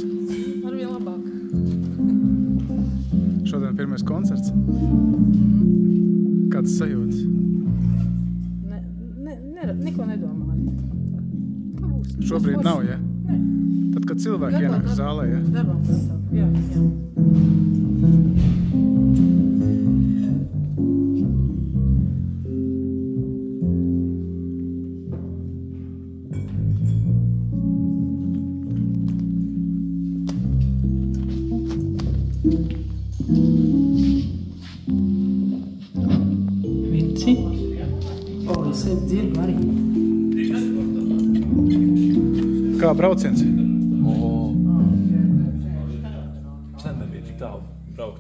Arvien labāk. Šodien pirmais koncerts. Kāds sajūtas? Neko nedomāju. Šobrīd nav, ja? Ne. Tad, kad cilvēki ienāk zālē, ja? Darbam gatav, jā. Vinci. Es sevi dzirdu arī. Kā brauciens? Sen nebija tik tālu braukt.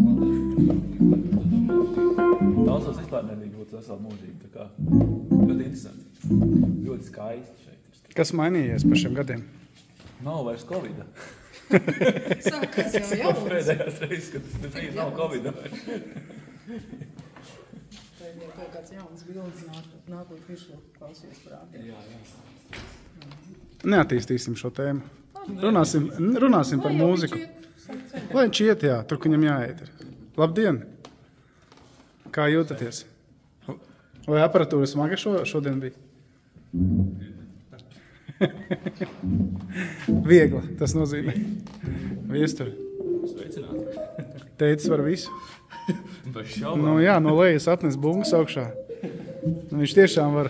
Daudzos vispār nebija būt veselu mūžīgi, tā kā ļoti interesanti. Ļoti skaisti šeit. Kas mainījies par šiem gadiem? Nav vairs Covida. Sākās jau jauns. Pēdējās reizes, kad nav Covida vairs. Pēdējā kaut kāds jauns bildes nākot virsū klausījos parādīt. Jā. Neattīstīsim šo tēmu. Runāsim par mūziku. Lai viņš iet, jā, tur, ka viņam jāiet. Labdien! Kā jūtaties? Vai aparatūra smaga šodien bija? Viegla, tas nozīmē. Viestur. Sveicināti. Teicis var visu. Bez šaubām. Nu jā, no lejas atnes bungas augšā. Nu, viņš tiešām var.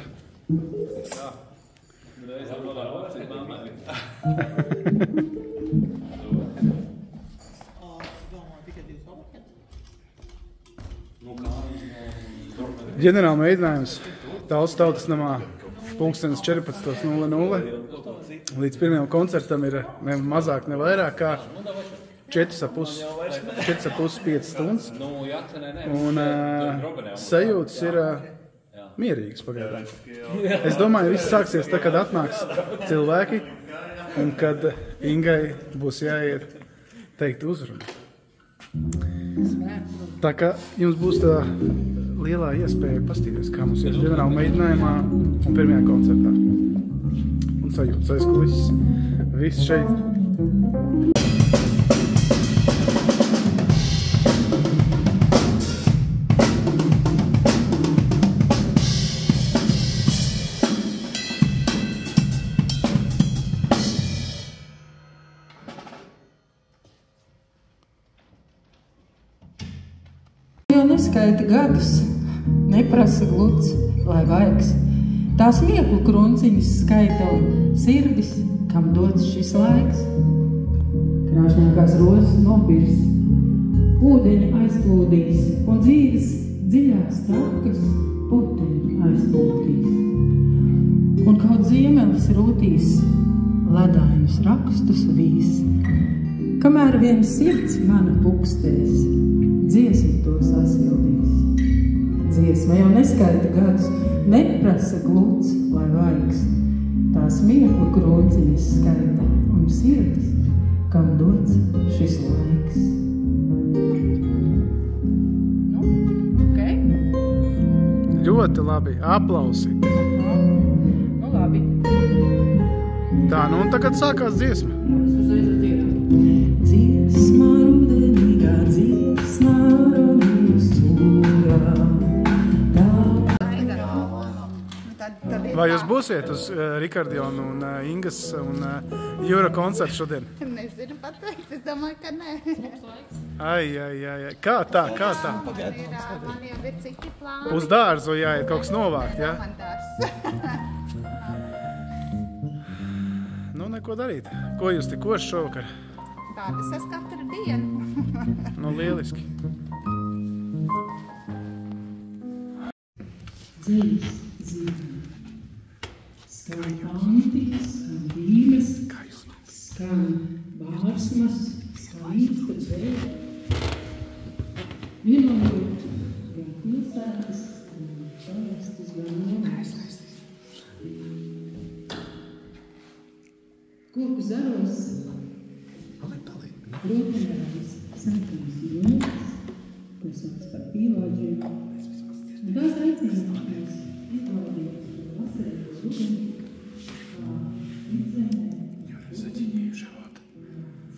Ģenerāla mēģinājums Talsu tautas namā pulkstenis 14:00 līdz pirmajam koncertam ir ne mazāk, ne vairāk kā 4,5–5 stundas. Un sajūtas ir mierīgas pagaidām. Es domāju, viss sāksies tā, kad atnāks cilvēki un kad Ingai būs jāiet teikt uzrunu. Tā kā jums būs tā lielā iespēja pastīties, kā mums ir ģenerāla mēģinājumā un pirmajā koncertā. Un sajūtas aizkulises. Viss šeit. Neskaita gadus, neprasa gluds, lai vaigs. Tās mieklu krunciņas skaita un sirdis, kam dots šis laiks. Krāšņākās rozes nobirs, ūdeņi aizplūdīs un dzīves dziļāks takas puteņi aizplūdīs. Un kaut ziemelis rūtīs, ledainus rakstus vīs, kamēr viens sirds mana pukstēs, dziesma to sasildīs. Dziesma jau neskaita gadus, neprasa gluds vai vaigs. Tās mieklu krunciņas skaita un sirdis, kam dots šis laiks. Nu, ok. Ļoti labi, aplausi. Nu, labi. Tā, nu un tagad sākās dziesma. Dziesma rudenīgā, dziesma radījus cūrā. Vai jūs būsiet uz Rikardionu un Ingas un Jūra koncertu šodien? Nezinu pateikt, es domāju, ka nē. Ai. Kā tā? Man jau ir citi plāni. Uz dārzu jāiet kaut kas novākt, jā? Man dārs. Nu, neko darīt. Ko jūs tikos šovakar? Tādas es katru dienu. Nu, lieliski. Dzīves dzīve. Skan antikas, skan dīmes, skan bārsmas, skan īsta dzēja. Vienojot gan pilsētas, gan parastas, gan nomas. Koku zaros, rotaļās sarkanas jomas, ko sauc par pīlāģiem. Un tās aicinājums izbaudīt vasarīgo rudeni, kā vidzemē,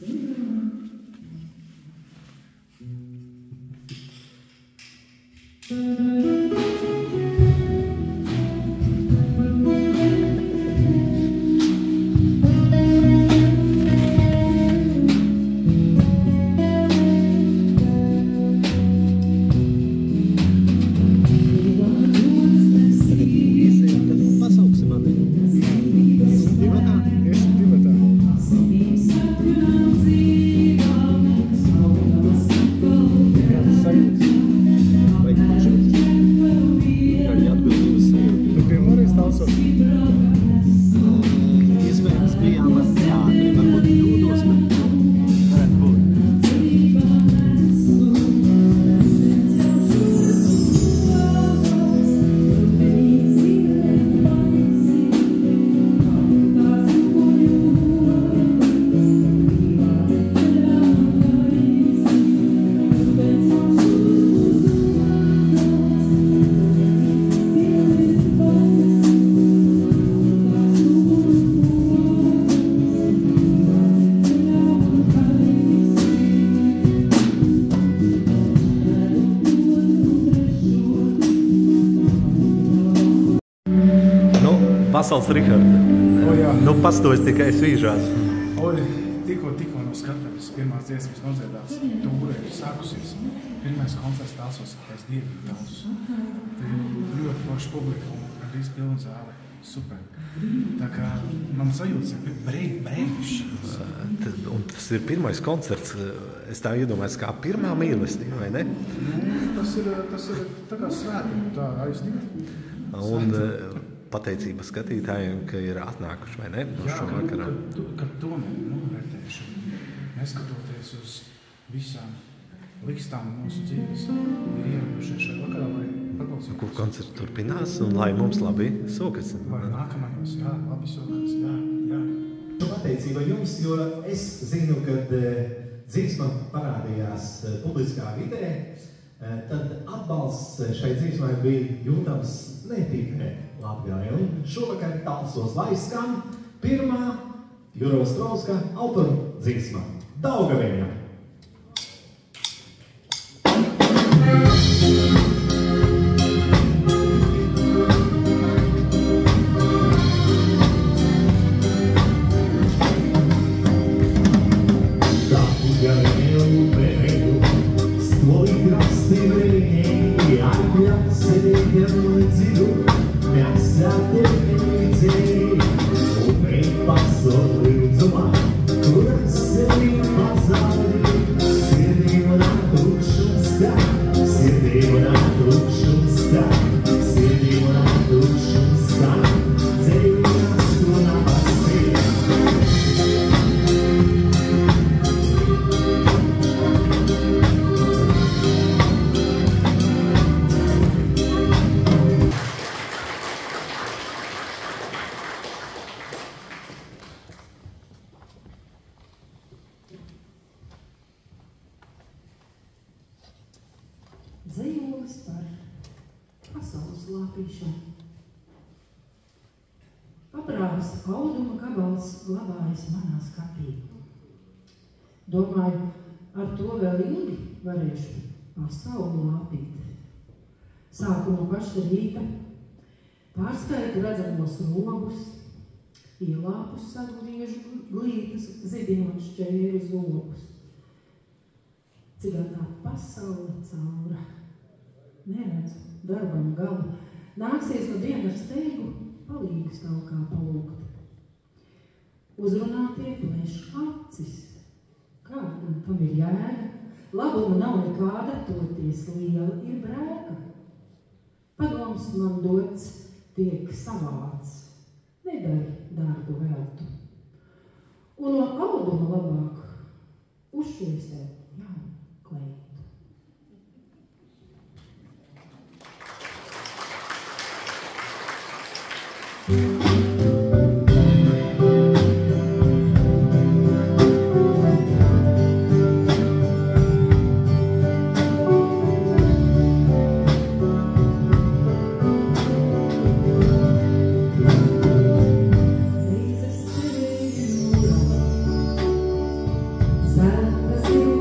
Vasals Rihards. Nu, pastos tikai svīžās. Oļi, tikko no skatuves pirmās dziesmas nodziedās, tūre ir sākusies. Pirmais koncerts Talsos pēc 2 gadus. Ļoti plaša publika un gandrīz pilna zāle. Super. Tā kā man sajūtas ir brīnišķīgas. Un tas ir pirmais koncerts, es tā iedomājos, kā pirmā mīlestība, vai ne? Tas ir tā kā svētumi, tā aiztikt. Un pateicība skatītājiem, ka ir atnākuši, vai ne? Jā, ka tomēr novērtēšana, neskatoties uz visām likstām mūsu dzīves, ir ieradušies šajā vakarā, lai paklausītos. Kur koncerts turpinās un lai mums labi sokas. Lai nākamajos, jā, labi sokas, jā. Pateicība jums, jo es zinu, kad dziesma parādījās publiskā vidē, tad atbalsts šai dziesmai bija jūtams ne tikai Latvijā. Un šovakar Talsos lai skan pirmā Jura Ostrovska autora dziesma Daugaviņa. Dzejolis par pasaules lāpīšanu. Pabrāvis auduma gabals glabājas manā skapī. Domāju, ar to vēl ilgi varēšu pasauli lāpīt. Sāku no paša rīta, pārskaitu redzamos rogus, ielāpus saruniežu glītas, zibinot šķēru zobus. Cigātā pasaule caura. Neredzu darbam galu. Nāksies no diena ar steigu palīgus kaut kā palūgt. Uzrunātie pleš acis. Kāda tam ir jēga? Labuma nav nekāda, toties liela ir brēka. Padoms man dots tiek savāds. Nedari darbu veltu. Un no auduma labāk uzšķiesēt jaunu kleitu. Zelta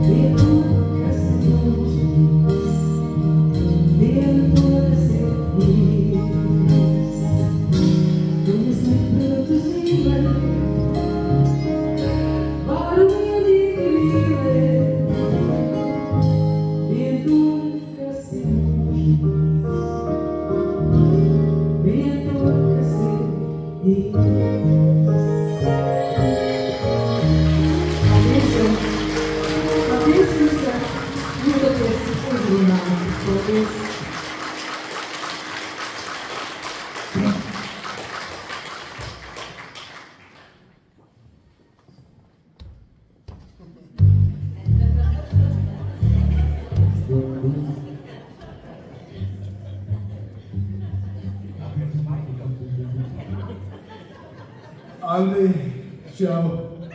Andi, čau.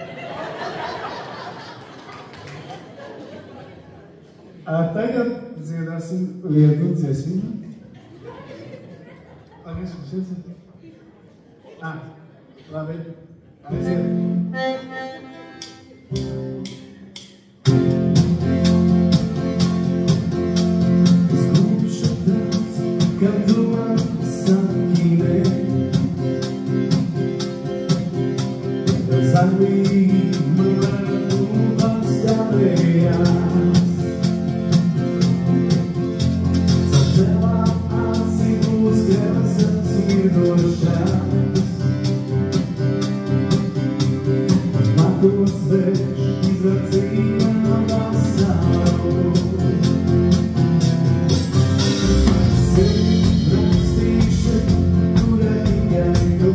Tagad dziedāsim vienu dziesmu. Labi, es uzsver. Labi. Aiziet. Es būšu tāds, kad tu man saki ne. Zanīmu varētu pastāvējās. Satevā acī būs krāsas miedošās. Matos vērš izracīja pasauli. Sevi rakstīšu, kura tikai tu.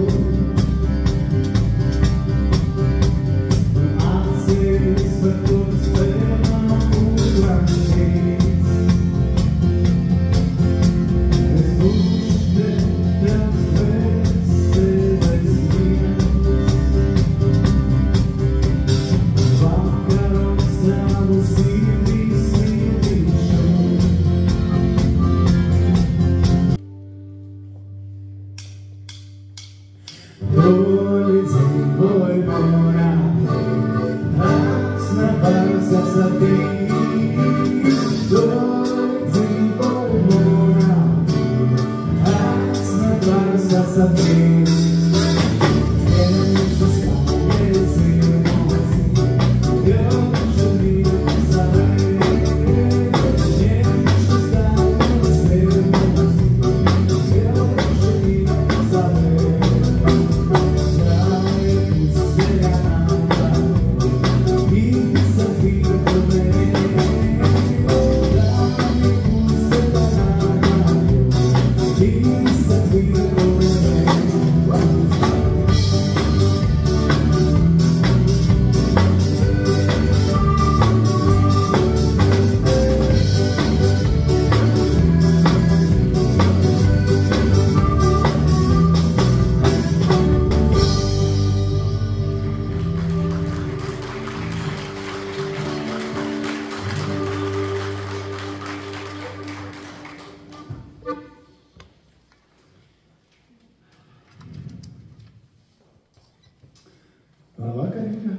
Labvakar, Inga.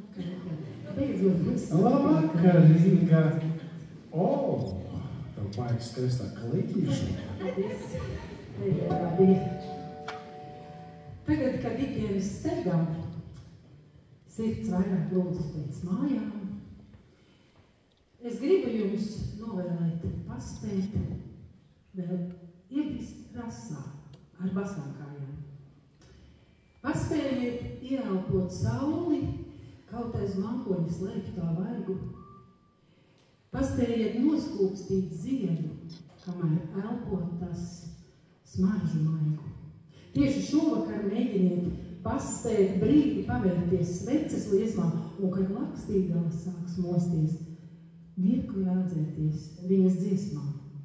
Labvakar, Inga. Tev vajag skaistā klītīši. Tagad, kad ikdienas steigā, sirds vairāk lūdzas pēc mājām, es gribu jums novēlēt paspēt vēl iebrist rasā ar basām kājām. Paspējiet ieelpot sauli, kaut aiz mākoņa slēptā vaigu. Paspējiet noskūpstīt ziedu, kamēr elpot tas smaržu maigu. Tieši šovakar mēģiniet paspēt brīdi pavērties sveces liesmā, un kad lakstīgala sāks mosties, mirkli atdzēties viņas dziesmā.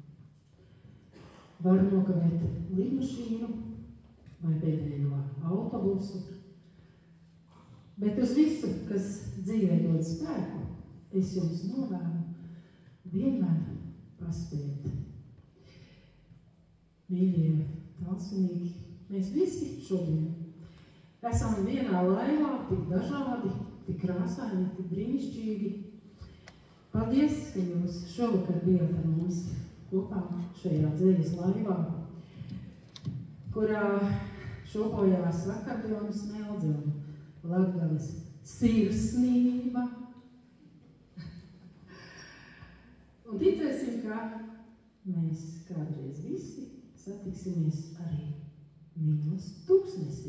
Var nokavēt lidmašīnu vai pēdējo autobusu, bet uz visu, kas dzīvē dod spēku, es jums novēlu vienmēr paspēt. Mīļie talsvinīgi, mēs visi šodien esam vienā laivā, tik dažādi, tik krāsaini, tik brīnišķīgi. Paldies, ka jūs šovakar bijat ar mums kopā šajā dzejas laivā, kurā šopojās akordeonu smeldze un Latgales sirsnība. Un ticēsim, ka mēs kādreiz visi satiksimies arī Mīlas tūkstnesī.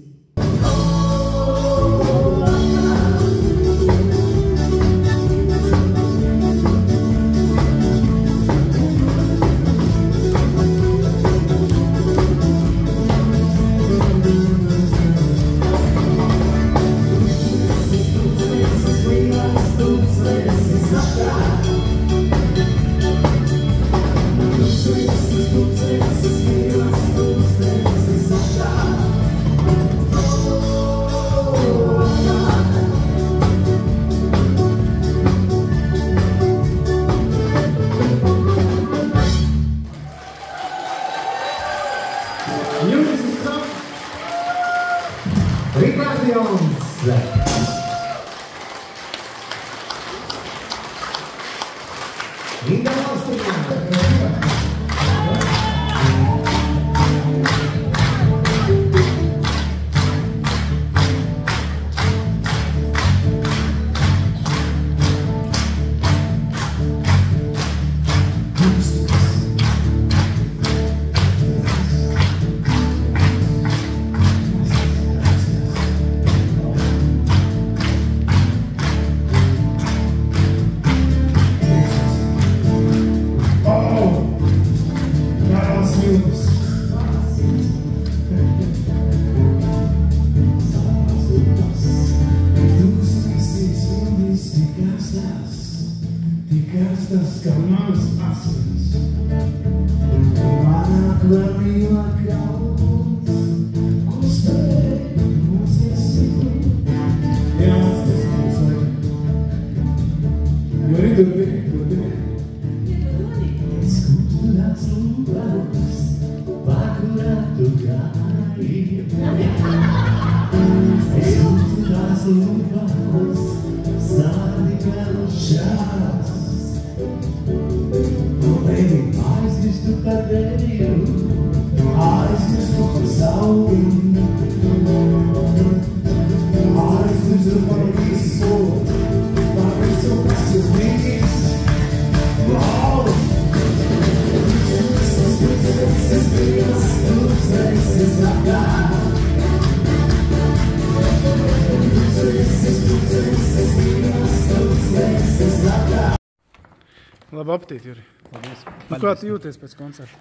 Labu apetīti, Juri. Paldies. Kā tu jūties pēc koncerta?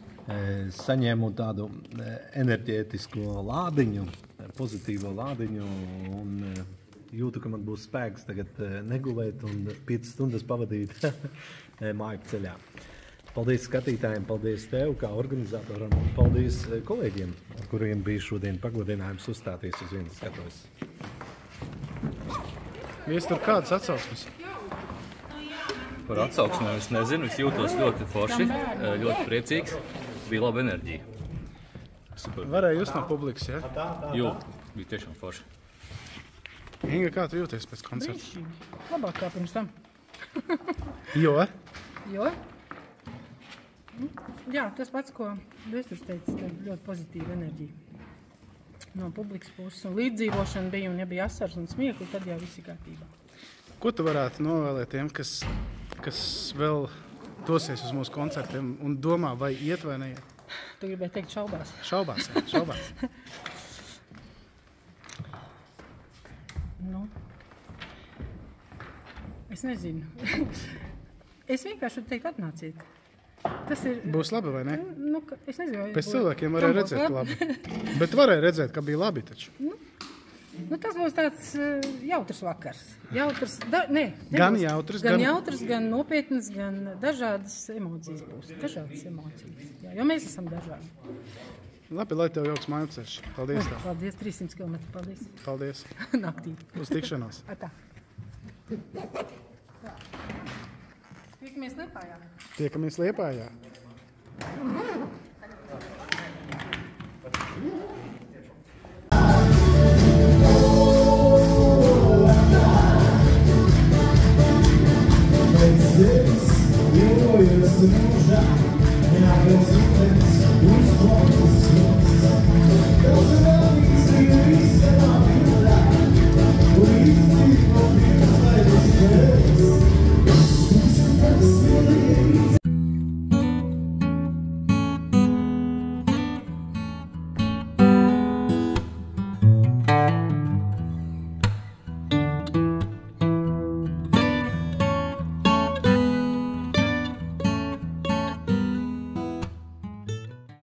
Saņēmu tādu enerģētisko lādiņu, pozitīvo lādiņu un jūtu, ka man būs spēks tagad negulēt un 5 stundas pavadīt māju ceļā. Paldies skatītājiem, paldies tev kā organizatoram un paldies kolēģiem, ar kuriem bija šodien pagodinājums uzstāties uz vienas skatuves. Vies tur kādas atsauksmes? Par atsauksmēm es nezinu, es jūtos ļoti forši, ļoti priecīgs, bija laba enerģija. Super. Varēja just no publikas, ja? Jū, bija tiešām forši. Inga, kā tu jūties pēc koncerta? Brīnišķīgi. Labāk kā pirms tam. Jo? Jo? Jā, tas pats, ko Vēstures teica, ļoti pozitīva enerģija no publikas puses. Un līdzdzīvošana bija, un ja bija asars un smiekli, tad jau viss ir kārtībā. Ko tu varētu novēlēt tiem, kas vēl dosies uz mūsu koncertiem un domā, vai iet vai neiet? Tu gribēji teikt šaubās. Šaubās, jā, šaubās. Nu, es nezinu. Es vienkārši teikt atnāciet. Tas ir... Būs labi, vai ne? Nu, es nezinu, vai... Pēc cilvēkiem varēja redzēt labi. Bet varēja redzēt, ka bija labi taču. Nu, tas būs tāds jautrs vakars. Jautrs, gan jautrs, gan nopietnas, gan dažādas emocijas būs. Dažādas emocijas, jā, jo mēs esam dažādi. Labi, lai tev jauks mājupceļš. Paldies tev. Paldies, 300 km. Paldies. Paldies. Naktī. Uz tikšanos. Atā. Tiekamies Liepājā. Tiekamies Liepājā. mūžā, neapils ūdens uz